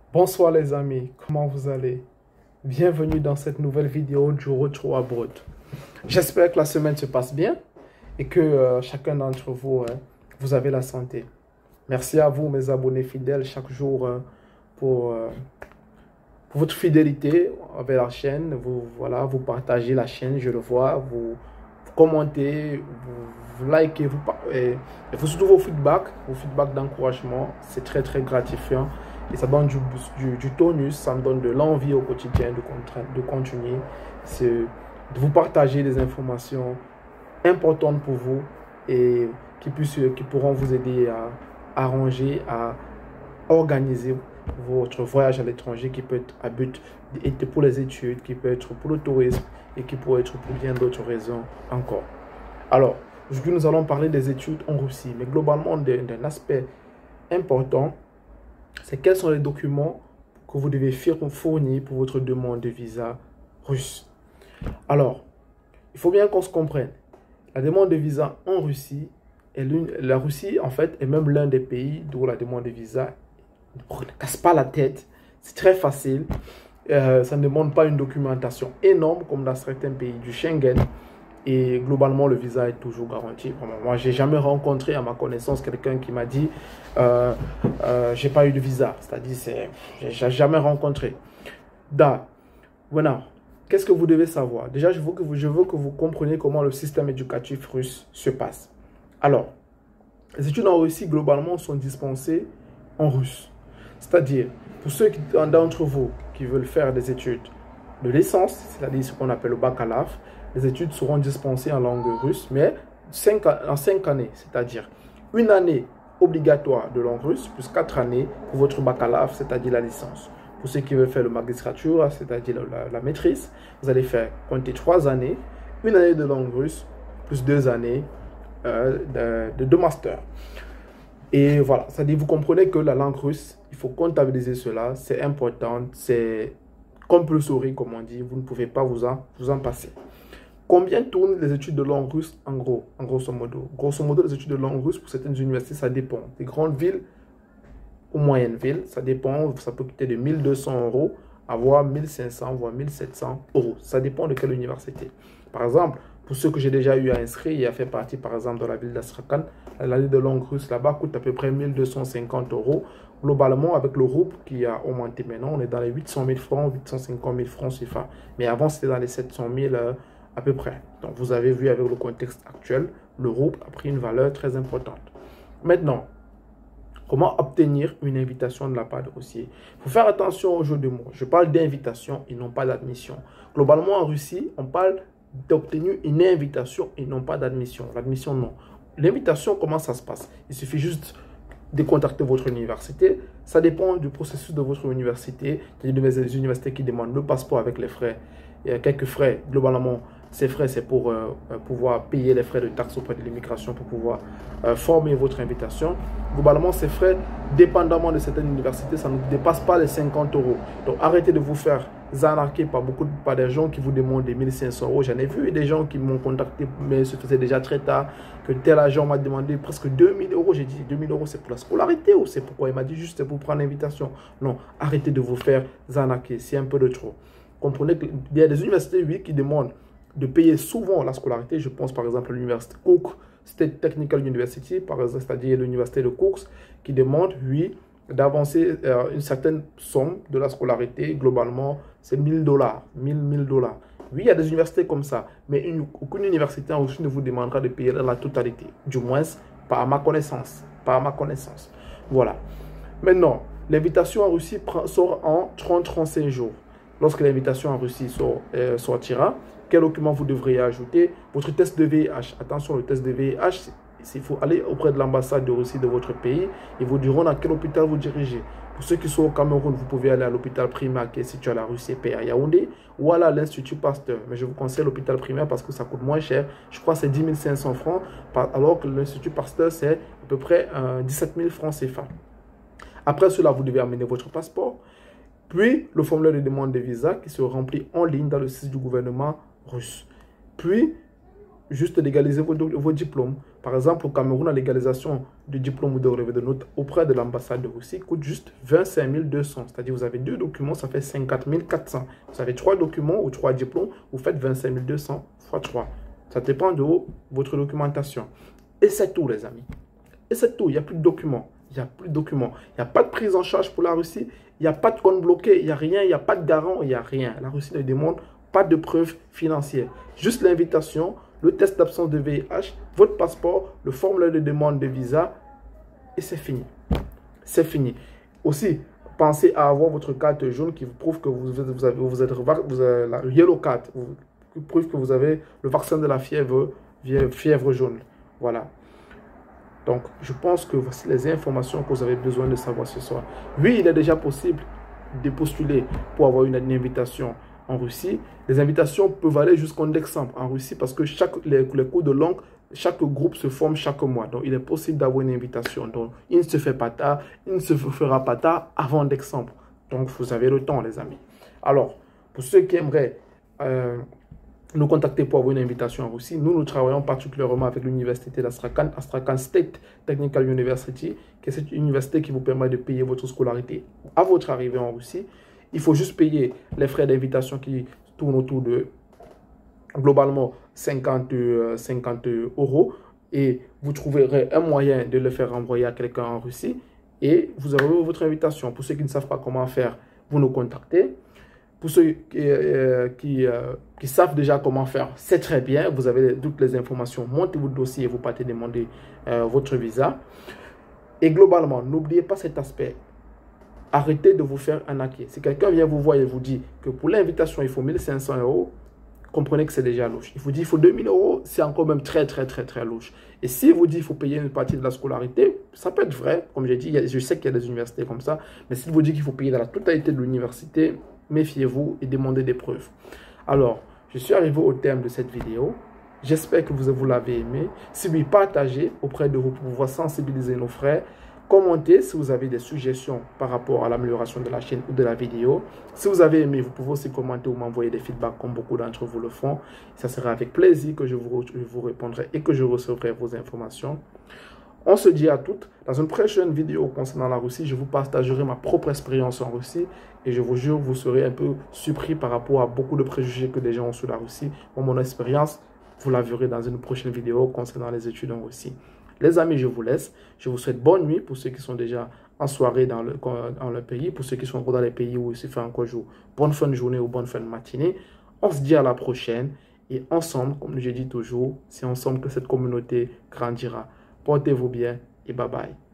Bonsoir les amis, comment vous allez? Bienvenue dans cette nouvelle vidéo du retour à Brut. J'espère que la semaine se passe bien et que chacun d'entre vous, vous avez la santé. Merci à vous mes abonnés fidèles chaque jour pour, euh, pour votre fidélité avec la chaîne. Vous partagez la chaîne, je le vois, vous commentez, vous likez, et surtout vos feedbacks d'encouragement, c'est très gratifiant. Et ça donne du tonus, ça me donne de l'envie au quotidien de continuer. C'est de vous partager des informations importantes pour vous et qui pourront vous aider à arranger, à organiser votre voyage à l'étranger qui peut être à but pour les études, qui peut être pour le tourisme et qui peut être pour bien d'autres raisons encore. Alors, aujourd'hui, nous allons parler des études en Russie, mais globalement d'un aspect important, c'est quels sont les documents que vous devez fournir pour votre demande de visa russe. Alors, il faut bien qu'on se comprenne. La demande de visa en Russie, la Russie, en fait, est même l'un des pays d'où la demande de visa ne casse pas la tête. C'est très facile. Ça ne demande pas une documentation énorme comme dans certains pays du Schengen. Et globalement, le visa est toujours garanti. Moi, je n'ai jamais rencontré, à ma connaissance, quelqu'un qui m'a dit j'ai pas eu de visa. C'est-à-dire, j'ai jamais rencontré. Voilà. Qu'est-ce que vous devez savoir? Déjà, je veux que vous compreniez comment le système éducatif russe se passe. Alors, les études en Russie, globalement, sont dispensées en russe. C'est-à-dire, pour ceux d'entre vous qui veulent faire des études de licence, c'est-à-dire ce qu'on appelle le baccalauréat, les études seront dispensées en langue russe, mais en 5 années, c'est-à-dire une année obligatoire de langue russe, plus 4 années pour votre baccalauréat, c'est-à-dire la licence. Pour ceux qui veulent faire le magistrature, c'est-à-dire la maîtrise, vous allez faire compter 3 années, une année de langue russe, plus 2 années de master. Et voilà, c'est-à-dire vous comprenez que la langue russe, il faut comptabiliser cela, c'est important, c'est compulsory comme on dit, vous ne pouvez pas vous en passer. Combien tournent les études de langue russe en grosso modo? Grosso modo, les études de langue russe pour certaines universités, ça dépend. Des grandes villes aux moyennes villes, ça dépend, ça peut coûter de 1200 € à voire 1500, voire 1700 €. Ça dépend de quelle université. Par exemple, pour ceux que j'ai déjà eu à inscrire et à faire partie, par exemple, dans la ville d'Astrakhan, l'année de langue russe là-bas coûte à peu près 1250 €. Globalement, avec le rouble qui a augmenté maintenant, on est dans les 800 000 francs, 850 000 francs CFA. Mais avant, c'était dans les 700 000 à peu près. Donc, vous avez vu avec le contexte actuel, le rouble a pris une valeur très importante. Maintenant, comment obtenir une invitation de la part de Russie? Il faut faire attention au jeu de mots. Je parle d'invitation et non pas d'admission. Globalement, en Russie, on parle d'obtenir une invitation et non pas d'admission. L'admission, non. L'invitation, comment ça se passe? Il suffit juste de contacter votre université. Ça dépend du processus de votre université. Il y a des universités qui demandent le passeport avec les frais. Il y a quelques frais. Globalement, ces frais, c'est pour pouvoir payer les frais de taxes auprès de l'immigration pour pouvoir former votre invitation. Globalement, ces frais, dépendamment de certaines universités, ça ne dépasse pas les 50 €. Donc, arrêtez de vous faire arnaquer par des gens qui vous demandent des 1500 €. J'en ai vu des gens qui m'ont contacté, mais ce faisait déjà très tard, que tel agent m'a demandé presque 2000 €. J'ai dit 2000 € c'est pour la scolarité ou c'est pourquoi? Il m'a dit juste pour prendre l'invitation. Non, arrêtez de vous faire arnaquer, c'est un peu de trop. Comprenez qu'il y a des universités, oui, qui demandent de payer souvent la scolarité. Je pense par exemple à l'université Cook State Technical University, c'est-à-dire l'université de Cooks, qui demande, oui, d'avancer une certaine somme de la scolarité. Globalement, c'est 1000 $, 1000 $. Oui, il y a des universités comme ça, mais aucune université en Russie ne vous demandera de payer la totalité. Du moins, pas à ma connaissance. Pas à ma connaissance. Voilà. Maintenant, l'invitation en Russie sort en 30-35 jours. Lorsque l'invitation en Russie sortira, quel document vous devriez ajouter? Votre test de VIH. Attention, le test de VIH, il faut aller auprès de l'ambassade de Russie de votre pays. Ils vous diront à quel hôpital vous dirigez. Pour ceux qui sont au Cameroun, vous pouvez aller à l'hôpital primaire qui est situé à la rue CP à Yaoundé ou à l'Institut Pasteur. Mais je vous conseille l'hôpital primaire parce que ça coûte moins cher. Je crois que c'est 10 500 francs, alors que l'Institut Pasteur, c'est à peu près 17 000 francs CFA. Après cela, vous devez amener votre passeport. Puis, le formulaire de demande de visa qui se remplit en ligne dans le site du gouvernement russe. Puis, juste légaliser vos diplômes. Par exemple, au Cameroun, la légalisation du diplôme ou de relevé de notes auprès de l'ambassade de Russie coûte juste 25 200. C'est-à-dire, vous avez 2 documents, ça fait 54 400. Vous avez 3 documents ou 3 diplômes, vous faites 25 200 fois 3. Ça dépend de votre documentation. Et c'est tout, les amis. Et c'est tout. Il n'y a plus de documents. Il n'y a plus de documents. Il n'y a pas de prise en charge pour la Russie. Il n'y a pas de compte bloqué. Il n'y a rien. Il n'y a pas de garant. Il n'y a rien. La Russie ne demande pas de preuves financières. Juste l'invitation, le test d'absence de VIH, votre passeport, le formulaire de demande de visa. Et c'est fini. C'est fini. Aussi, pensez à avoir votre carte jaune qui vous prouve que vous avez la yellow card, qui prouve que vous avez le vaccin de la fièvre jaune. Voilà. Donc, je pense que voici les informations que vous avez besoin de savoir ce soir. Oui, il est déjà possible de postuler pour avoir une invitation en Russie. Les invitations peuvent aller jusqu'en décembre en Russie parce que les cours de langue, chaque groupe se forme chaque mois. Donc, il est possible d'avoir une invitation. Donc, il ne se fait pas tard, il ne se fera pas tard avant décembre. Donc, vous avez le temps, les amis. Alors, pour ceux qui aimeraient nous contacter pour avoir une invitation en Russie, nous travaillons particulièrement avec l'université d'Astrakhan, Astrakhan State Technical University, qui est cette université qui vous permet de payer votre scolarité à votre arrivée en Russie. Il faut juste payer les frais d'invitation qui tournent autour de globalement 50 € et vous trouverez un moyen de le faire envoyer à quelqu'un en Russie et vous aurez votre invitation. Pour ceux qui ne savent pas comment faire, vous nous contactez. Pour ceux qui savent déjà comment faire, c'est très bien. Vous avez toutes les informations. Montez votre dossier et vous partez demander votre visa. Et globalement, n'oubliez pas cet aspect. Arrêtez de vous faire arnaquer. Si quelqu'un vient vous voir et vous dit que pour l'invitation, il faut 1500 €, comprenez que c'est déjà louche. Il vous dit qu'il faut 2000 €, c'est encore même très louche. Et s'il vous dit qu'il faut payer une partie de la scolarité, ça peut être vrai. Comme j'ai dit, je sais qu'il y a des universités comme ça. Mais s'il vous dit qu'il faut payer dans la totalité de l'université, méfiez-vous et demandez des preuves. Alors, je suis arrivé au terme de cette vidéo. J'espère que vous l'avez aimé. Si oui, partagez auprès de vous pour pouvoir sensibiliser nos frères. Commentez si vous avez des suggestions par rapport à l'amélioration de la chaîne ou de la vidéo. Si vous avez aimé, vous pouvez aussi commenter ou m'envoyer des feedbacks comme beaucoup d'entre vous le font. Ça sera avec plaisir que je vous répondrai et que je recevrai vos informations. On se dit à toutes. Dans une prochaine vidéo concernant la Russie, je vous partagerai ma propre expérience en Russie. Et je vous jure, vous serez un peu surpris par rapport à beaucoup de préjugés que des gens ont sur la Russie. Mon expérience, vous la verrez dans une prochaine vidéo concernant les études en Russie. Les amis, je vous laisse. Je vous souhaite bonne nuit pour ceux qui sont déjà en soirée dans le pays. Pour ceux qui sont encore dans les pays où il se fait encore jour. Bonne fin de journée ou bonne fin de matinée. On se dit à la prochaine. Et ensemble, comme je dis toujours, c'est ensemble que cette communauté grandira. Portez-vous bien et bye bye.